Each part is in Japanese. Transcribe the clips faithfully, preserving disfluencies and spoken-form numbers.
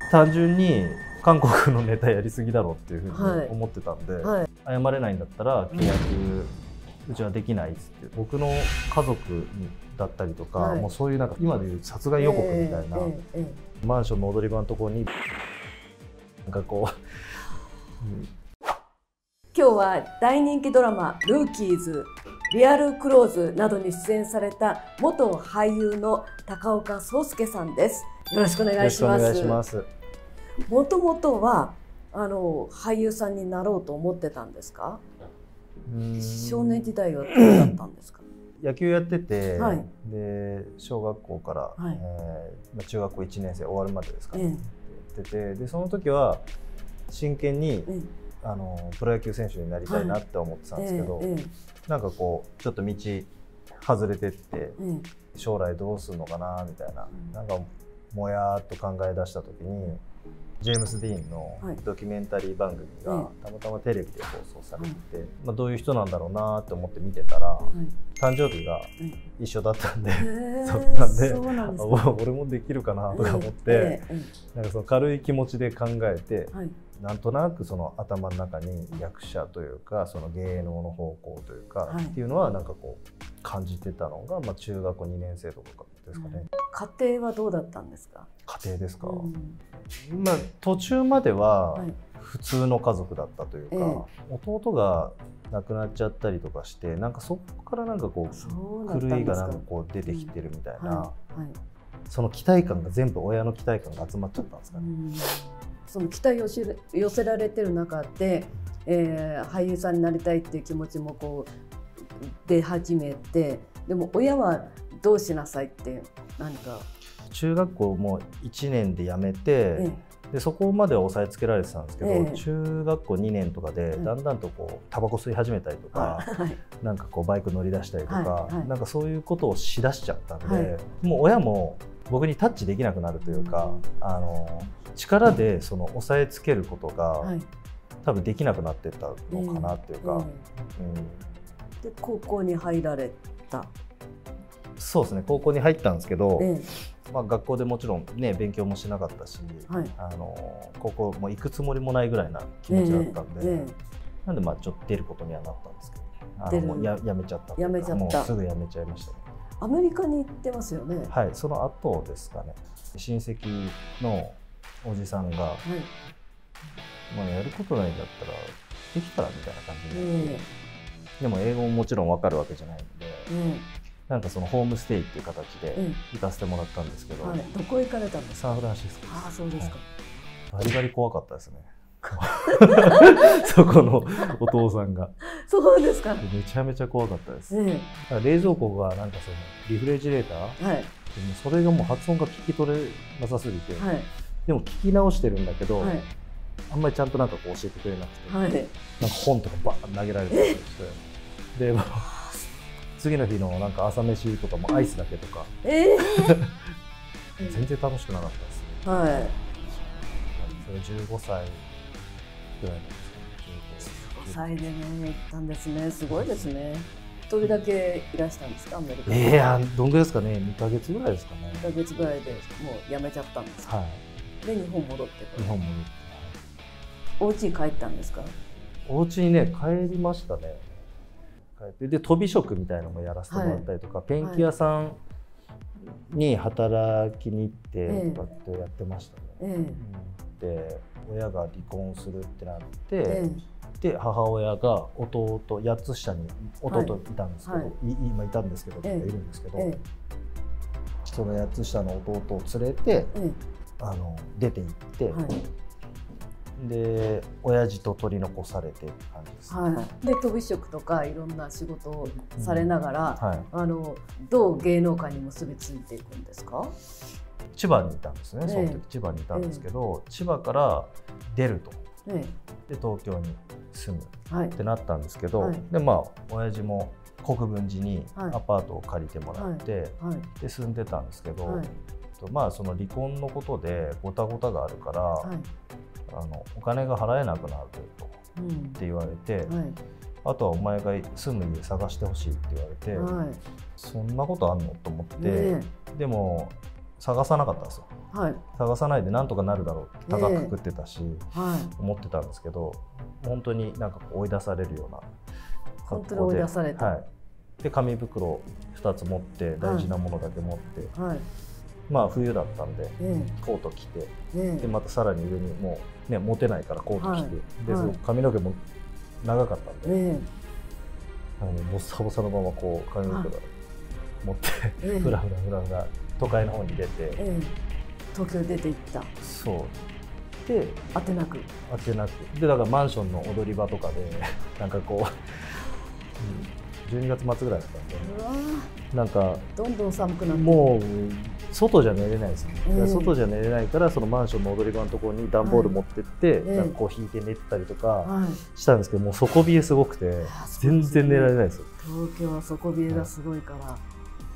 単純に韓国のネタやりすぎだろうっていうふうに思ってたんで、 はい、 謝れないんだったら契約うちはできないっつって、僕の家族だったりとか、はい、もうそういうなんか今でいう殺害予告みたいな、えーえーえー、マンションの踊り場のところになんかこう、うん、 今日は大人気ドラマ「ルーキーズ」「リアルクローズ」などに出演された元俳優の高岡壮介さんです。よろしくお願いします。もともとはあの俳優さんになろうと思ってたんですか？少年時代はどうだったんですか？ 野球やってて、 はい、 で小学校から、はい、えー、中学校いちねん生終わるまでですかね、ええ、やってて、でその時は真剣に、ええ、あのプロ野球選手になりたいなって思ってたんですけど、はい、ええ、なんかこうちょっと道外れてって、ええ、将来どうするのかなみたいな、うん、なんかもやーっと考え出した時にジェームス・ディーンのドキュメンタリー番組がたまたまテレビで放送されてて、はい、まあどういう人なんだろうなって思って見てたら、はい、誕生日が一緒だったんで、はい、そうなんで俺もできるかなとか思って、なんかその軽い気持ちで考えて、はい、なんとなくその頭の中に役者というかその芸能の方向というか、はい、っていうのはなんかこう感じてたのが、まあ、中学校にねん生とかですかね。 家庭はどうだったんですか？ 家庭ですか、うん、まあ途中までは普通の家族だったというか、はい、弟が亡くなっちゃったりとかして、なんかそこからなんかこう狂いがなんかこう出てきてるみたいな、うん、はいはい、その期待感が全部親の期待感が集まっちゃったんですかね。うん、 その期待を寄せられてる中で、えー、俳優さんになりたいっていう気持ちもこう出始めて、でも親はどうしなさいって何か。 中学校もいちねんで辞めて、ええ、でそこまでは押さえつけられてたんですけど、ええ、中学校にねんとかでだんだんとこうタバコ吸い始めたりとか、はい、なんかこうバイク乗り出したりとか、はいはい、なんかそういうことをしだしちゃったんで、はい、もう親も僕にタッチできなくなるというか、あの力でその押さえつけることが、はい、多分できなくなってったのかなっていうか、 ええ、うん、で高校に入られた。 そうですね、高校に入ったんですけど、ええ、まあ学校でもちろんね勉強もしなかったし、はい、あの高校も行くつもりもないぐらいな気持ちだったんで、ええええ、なんでまあちょっと出ることにはなったんですけど、あのもう や, やめちゃったやめちゃったもうすぐやめちゃいましたね。 アメリカに行ってますよね。 はい、その後ですかね。親戚のおじさんが、はい、まあやることないんだったらできたらみたいな感じになって、ええ、でも英語ももちろん分かるわけじゃないんで、ええ、なんかそのホームステイっていう形で行かせてもらったんですけど、 はい、どこ行かれたんですか？ サンフランシスコです。 ああ、そうですか。 バリバリ怖かったですね。そこのお父さんが。 そうですか。 めちゃめちゃ怖かったです。ええ、冷蔵庫がなんかそのリフレジレーター、はい、でもそれがもう発音が聞き取れなさすぎて、はい、でも聞き直してるんだけど、はい、あんまりちゃんとなんかこう教えてくれなくて、はい、なんか本とかバーン投げられてたりして、で次の日のなんか朝飯とかもアイスだけとか、えー、全然楽しくなかったですね。はい。それじゅうごさいぐらいなんですけど、じゅうごさいでね行ったんですね。すごいですね。一人だけいらしたんですか、アメリカに？いや、どんぐらいですかね、にかげつぐらいですかね。にかげつぐらいでもう辞めちゃったんですか？はい。で日本戻って。日本戻って。お家に帰ったんですか？お家にね帰りましたね。で飛び職みたいなのもやらせてもらったりとか、はい、ペンキ屋さんに働きに行ってとかってやってましたね。ええ、うん、で親が離婚するってなって、ええ、で母親が弟やっつ下に弟いたんですけど、はい、今いたんですけど、ええ、いるんですけど、ええ、そのやっつ下の弟を連れて、ええ、あの出て行って。はい、で親父と取り残されてって感じです、ね。はい、で飛び職とかいろんな仕事をされながら、うん、はい、あのどう芸能界に結びついていくんですか？千葉にいたんですね、ええ、その時千葉にいたんですけど、ええ、千葉から出ると、ええ、で東京に住むってなったんですけど、はい、でまあ親父も国分寺にアパートを借りてもらって、はいはい、で住んでたんですけど、はい、まあその離婚のことでごたごたがあるから、はい、あのお金が払えなくなると、うん、って言われて、はい、あとはお前が住む家探してほしいって言われて、はい、そんなことあんのと思って、ね、でも探さなかったんですよ、 はい、 探さないでなんとかなるだろうって高くくくってたし、 えーはい、 思ってたんですけど、本当になんかこう追い出されるような本当に追い出された、 はい、で紙袋ふたつ持って大事なものだけ持って、はい、まあ冬だったんで、えー、コート着て、えー、でまたさらに上にもうね持てないからコート着て、はい、で、はい、髪の毛も長かったんで、えー、あのボッサボサのままこう髪の毛持って、えー、ふらふらふらふら都会の方に出て、えー、東京出て行った。 そうで当てなく当てなくでだからマンションの踊り場とかでなんかこうじゅうにがつまつぐらいだったんで、なんかどんどん寒くなってもう外じゃ寝れないですよね、えー、外じゃ寝れないからそのマンションの踊り場のところに段ボール持ってって、はい、なんかこう引いて寝てたりとかしたんですけど、もう底冷えすごくて全然寝られないですよ。 東京は底冷えがすごいから、はい、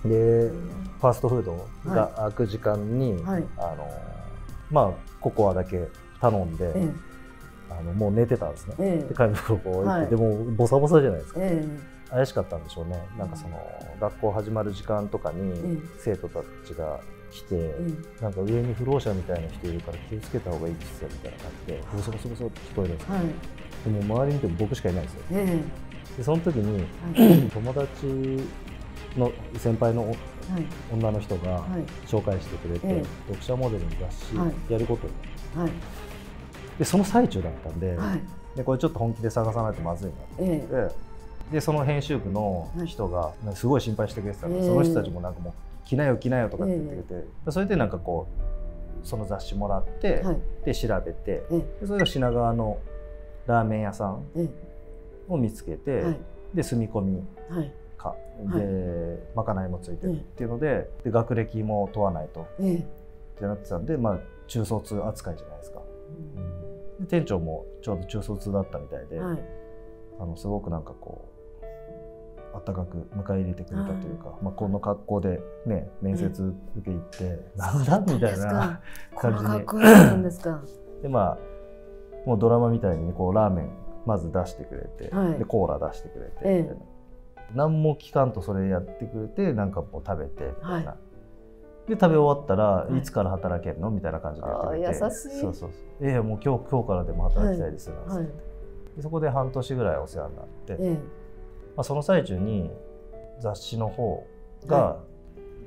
でファーストフードが開く時間に、はい、あのまあココアだけ頼んで、えー、あのもう寝てたんですね、えー、で紙袋を置いて、はい、でもボサボサじゃないですか、えー、怪しかったんでしょうね。なんかその学校始まる時間とかに生徒たちが来て、えー、なんか上に不老者みたいな人いるから気をつけた方がいいですよみたいな感じでボソボソボソって聞こえるんですけど、はい、でも周り見ても僕しかいないんですよ、えー、でその時に、はい、友達の先輩の女の人が紹介してくれて、はい、読者モデルの雑誌やることに、はい、でその最中だったんで、はい、でこれちょっと本気で探さないとまずいなって思って、ええ、でその編集部の人がすごい心配してくれてたんで、ええ、その人たちもなんかもう着なよ着なよとかって言ってくれて、え、それでなんかこうその雑誌もらって、はい、で調べて、でそれが品川のラーメン屋さんを見つけて、はい、で住み込みか、はい、でまかないもついてるっていうので、で学歴も問わないと、ってなってたんで、まあ中卒扱いじゃないですか。うん、で店長もちょうど中卒だったみたいで、はい、あのすごくなんかこう温かく迎え入れてくれたというか、はい、まあ、この格好でね面接受け行って、えなんだみたいな感じで、この格好なんですか。でまあもうドラマみたいにこうラーメンまず出してくれて、はい、でコーラ出してくれて、ええ、何も聞かんとそれやってくれて、なんかもう食べてみたいな、はい、で食べ終わったら、はい、いつから働けるのみたいな感じでやってくれて、優しい。そうそうそう、ええ、もう今日今日からでも働きたいですなんて、はい、でそこで半年ぐらいお世話になって、ええ、まあ、その最中に雑誌の方が、はい、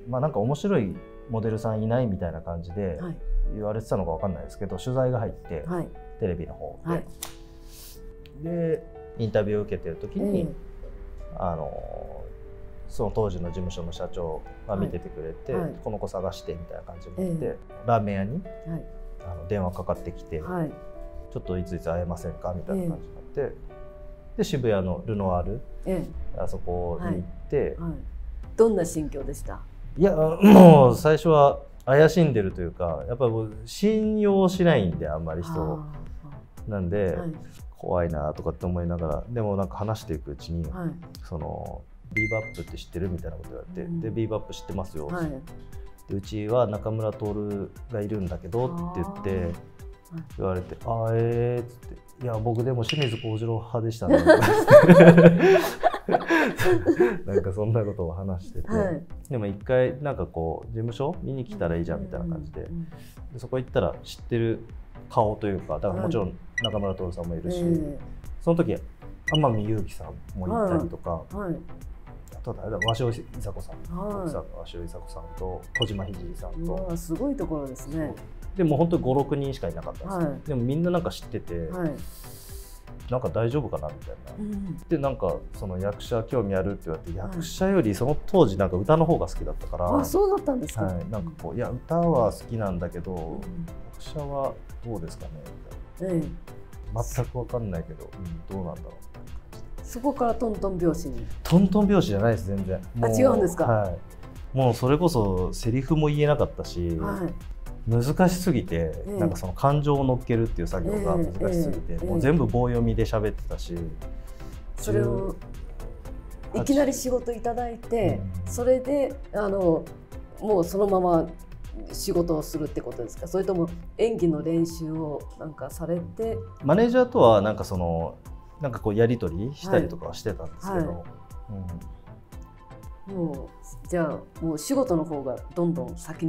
まあなんか面白いモデルさんいないみたいな感じで言われてたのか分かんないですけど、取材が入って、はい、テレビの方で、はい、でインタビューを受けてる時に、ええ、あのその当時の事務所の社長が見ててくれて、はい、この子探してみたいな感じで、えー、ラーメン屋に、はい、あの電話かかってきて、はい、ちょっといついつ会えませんかみたいな感じになって、えー、で渋谷のルノワール、えー、あそこに行って、はいはい、 どんな心境でした？ いやもう最初は怪しんでるというか、やっぱり信用しないんであんまり人をなんで、はい、怖いなとかって思いながら、でもなんか話していくうちに、はい、そのビーバップって知ってるみたいなこと言われて、うん、でビーバップ知ってますよ、はい、でうちは中村徹がいるんだけどって言って言われて、あーえーっつって、いや僕でも清水幸次郎派でしたねなんかそんなことを話してて、はい、でも一回なんかこう事務所見に来たらいいじゃんみたいな感じで、うんうん、でそこ行ったら知ってる顔というか、だからもちろん中村徹さんもいるし、はい、その時天海祐希さんもいたりとか、はいはい、あとは鷲尾いさ子さん、はい、奥さんの鷲尾いさ子さんと小島ひじりさんと、 すごいところですね。 でも本当にごろくにんしかいなかったんですよ、はい、でもみんななんか知ってて、はい、なんか大丈夫かなみたいな、うん、でなんかその役者興味あるって言われて、役者よりその当時なんか歌の方が好きだったから、 はい、あ、そうだったんですか、 はい、なんかこういや歌は好きなんだけど、うん、役者はどうですかねみたいな、うん、全く分かんないけど、うん、どうなんだろう。 そこからトントン拍子に。 トントン拍子じゃないです、全然。 あ、違うんですか。 はい、もうそれこそセリフも言えなかったし、はい、難しすぎて、えー、なんかその感情を乗っけるっていう作業が難しすぎて、えーえー、もう全部棒読みで喋ってたし、 それをいきなり仕事いただいて、うん、それであのもうそのまま仕事をするってことですか？それとも演技の練習をなんかされて。 マネージャーとはなんかそのなんかこうやり取りしたりとかはしてたんですけど、はいはい、 うん、もうじゃあもう仕事の方がどんどん先に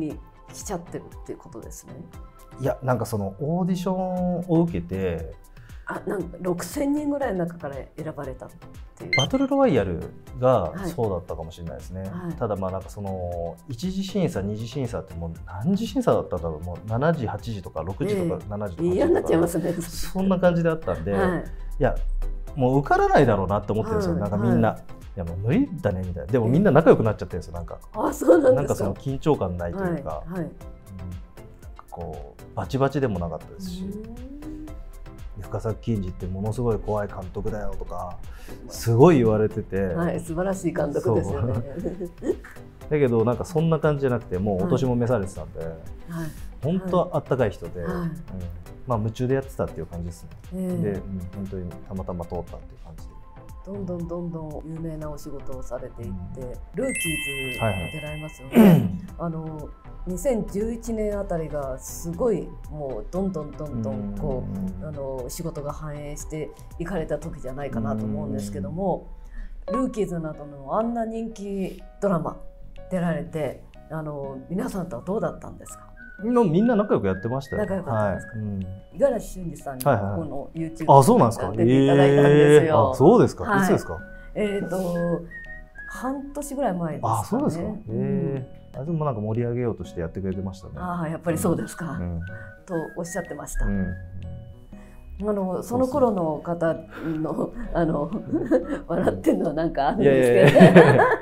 来ちゃってるっていうことですね。 いや、なんかそのオーディションを受けて、 あ、なんかろくせんにんぐらいの中から選ばれたっていう。 バトルロワイヤルがそうだったかもしれないですね。はい、ただまあなんかその一次審査二次審査ってもう何次審査だったんだろう、もうしちじはちじとかろくじとかしちじとかはちじとか、 嫌になっちゃいますね。 そんな感じであったんで、はい、いやもう受からないだろうなって思ってるんですよ、はい、なんかみんな。はい、いやもう無理だねみたいな。でもみんな仲良くなっちゃってるんですよ、なんか。 あ、そうなんですか。 なんかその緊張感ないというか、はいはい、うん、こうバチバチでもなかったですし。深作欣二ってものすごい怖い監督だよとかすごい言われてて、 はい、素晴らしい監督ですよね。 だけどなんかそんな感じじゃなくて、もうお年も召されてたんで、はい、本当はあったかい人で、はい、うん、まあ夢中でやってたっていう感じですね。えー、で、うん、本当にたまたま通ったっていう感じで。 どんどんどんどん有名なお仕事をされていって、うん、ルーキーズに出られますよね。はいはい、あのにせんじゅういちねんあたりがすごいもうどんどんどんどんこうあの仕事が反映していかれた時じゃないかなと思うんですけども、ルーキーズなどのあんな人気ドラマ出られて、あの皆さんとはどうだったんですか？ みんな仲良くやってましたよ。 仲良かったんですか？はい、うん、五十嵐俊二さんにこの ユーチューブあ、そうなんですか。 出ていただいたんですよ。 あ、そうですか。 はい、 いつですか？ えっと半年ぐらい前ですかね。あ、 そうですか。へえ。あ、でもなんか盛り上げようとしてやってくれてましたね。 ああ、やっぱりそうですか。うん、とおっしゃってました。うん、あのその頃の方のあの笑ってるのはなんかあるんですけどね。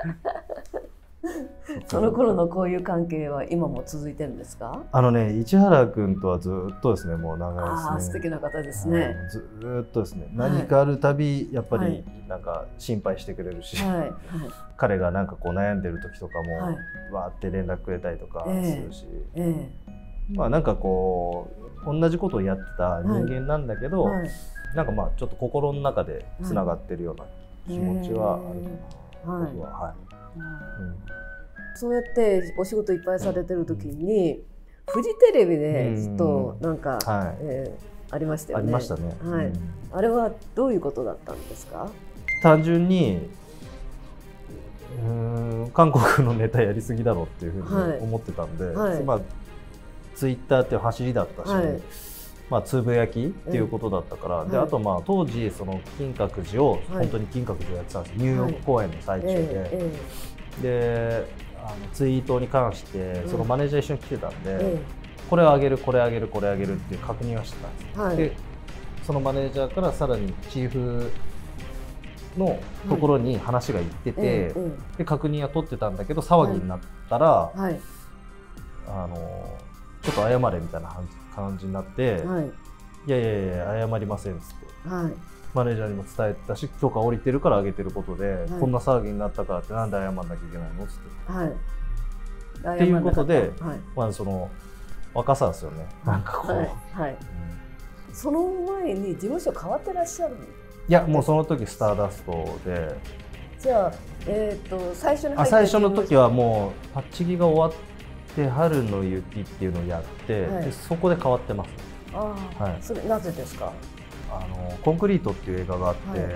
その頃のこういう関係は今も続いてるんですか？あのね、市原君とはずっとですね、もう長いですね。 ああ、素敵な方ですね。 ずっとですね、何かあるたびやっぱりなんか心配してくれるし、はいはい、彼がなんかこう悩んでる時とかも、はい、わーって連絡くれたりとかするし、えーえー、まあなんかこう同じことをやってた人間なんだけど、はいはい、なんかまあちょっと心の中でつながってるような気持ちはあるかな、はい、僕は。はい、 うん、そうやってお仕事いっぱいされてる時に、うん、フジテレビでずっとなんか、うん、はい、えー、ありましたよね。 ありましたね。 はい、うん、あれはどういうことだったんですか？ 単純にうーん韓国のネタやりすぎだろうっていうふうに思ってたんで、はいはい、まあ、ツイッターっていう走りだったし、はい、まあ、つぶやきっていうことだったから、えー、であとまあ当時その金閣寺を本当に金閣寺をやってたんです、ニューヨーク公演の最中で、えーえー、であのツイートに関してそのマネージャー一緒に来てたんで、えー、これを上げるこれ上げるこれ上げるっていう確認はしてたんです、はい、でそのマネージャーからさらにチーフのところに話が行ってて、はい、えー、で確認は取ってたんだけど騒ぎになったら、はいはい、あのちょっと謝れみたいな感じになって、はい、いやいやいや謝りませんっつって、はい、マネージャーにも伝えたし許可下りてるから上げてることで、はい、こんな騒ぎになったからってなんで謝んなきゃいけないのっつって、はい、っていうことで、はい、まあその若さですよね、なんかこう、はいはい、 うん、その前に事務所変わってらっしゃる？ いや、もうその時スターダストで。 じゃあ、えー、と最初に入ったあ最初の時はもうパッチギが終わって春の雪っていうのをやって、はい、でそこで変わってます。 あ、はい、それなぜですか？ あのコンクリートっていう映画があって、はい、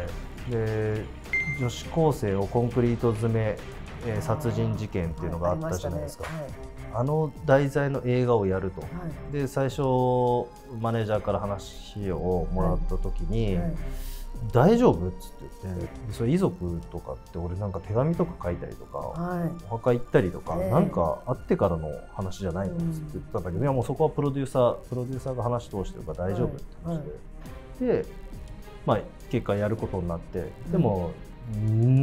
で女子高生をコンクリート詰め、えー、殺人事件っていうのがあったじゃないですか。あ、はい、あの題材の映画をやると、はい、で最初マネージャーから話をもらった時に、はいはい、大丈夫っつって言って、それ遺族とかって俺なんか手紙とか書いたりとか、はい、お墓行ったりとか、えー、なんか会ってからの話じゃないのっつって言ったんだけど、うん、いやもうそこはプロデューサープロデューサーが話通してるから大丈夫って話で、はいはい、で、まあ、結果やることになって、でも、うん、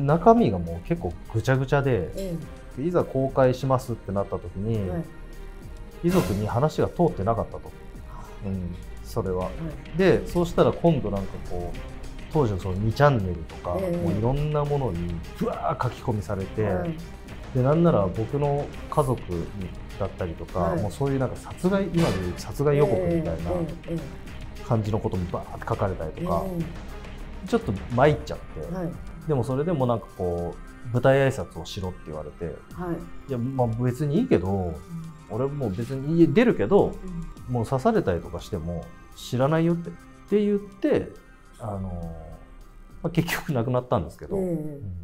中身がもう結構ぐちゃぐちゃで、うん、いざ公開しますってなった時に、はい、遺族に話が通ってなかったと、うん、それは、はい、でそうしたら今度なんかこう当時のそのにチャンネルとか、えー、もういろんなものにふわー書き込みされて、はい、でなんなら僕の家族だったりとか、はい、もうそういうなんか殺害今でいう殺害予告みたいな感じのこともバーって書かれたりとか、えー、ちょっと参っちゃって、はい、でもそれでもなんかこう舞台挨拶をしろって言われて、はい、いやまあ別にいいけど、うん、俺もう別に家出るけど、うん、もう刺されたりとかしても知らないよってって言って。あのまあ、結局亡くなったんですけど、えーうん、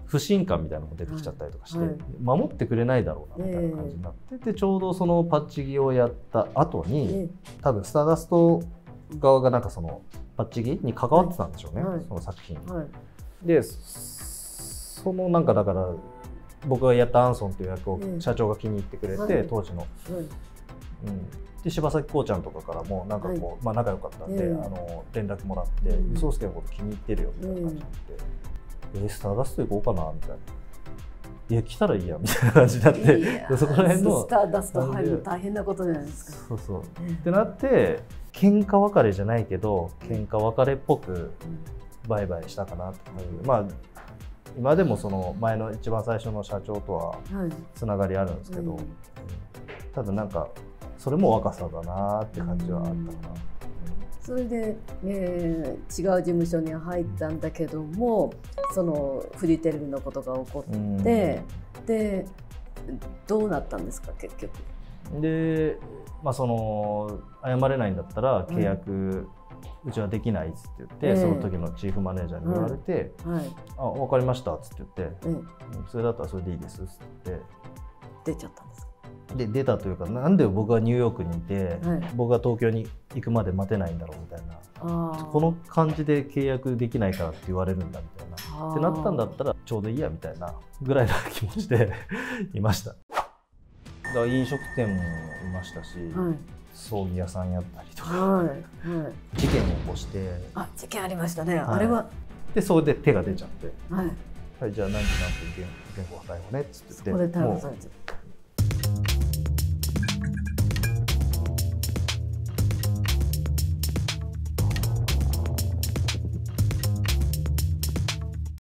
不信感みたいなのも出てきちゃったりとかして、はいはい、守ってくれないだろうなみたいな感じになって、えー、でちょうどそのパッチギをやった後に、えー、多分スターダスト側がなんかそのパッチギに関わってたんでしょうね、はい、その作品に。はい、でそのなんかだから僕がやったアンソンという役を社長が気に入ってくれて、はい、当時の。はいはい、うんで柴咲コウちゃんとかからもなんかこう、はい、まあ仲良かったんで、うん、あの連絡もらって「宗介のこと気に入ってるよ」みたいな感じになって「うん、えスターダスト行こうかな」みたいな「いや来たらいいや」みたいな感じになってそこら辺のスターダスト入るの大変なことじゃないですか。 そうそう、うん、ってなって喧嘩別れじゃないけど喧嘩別れっぽくバイバイしたかなっていう、まあ今でもその前の一番最初の社長とはつながりあるんですけど、はい、うん、ただなんかそれも若さだなって感じはあったかな。 それで、えー、違う事務所に入ったんだけども、そのフジテレビのことが起こって、でどうなったんですか結局。 で、まあ、その謝れないんだったら契約、うん、うちはできないっつって言って、えー、その時のチーフマネージャーに言われて「うん、はい、あ分かりました」っつって言って、うん、それだったらそれでいいですっつって出ちゃったんですか。 で出たというか、なんで僕がニューヨークにいて、はい、僕が東京に行くまで待てないんだろうみたいな、この感じで契約できないからって言われるんだみたいなってなったんだったらちょうどいいやみたいなぐらいの気持ちでいました。だから飲食店もいましたし、はい、葬儀屋さんやったりとか、はいはい、事件を起こして、 あ事件ありましたね、はい、あれはでそれで手が出ちゃって、はいはい、じゃあ何時何分原稿逮捕ねっつって言って、そこで逮捕されちゃった。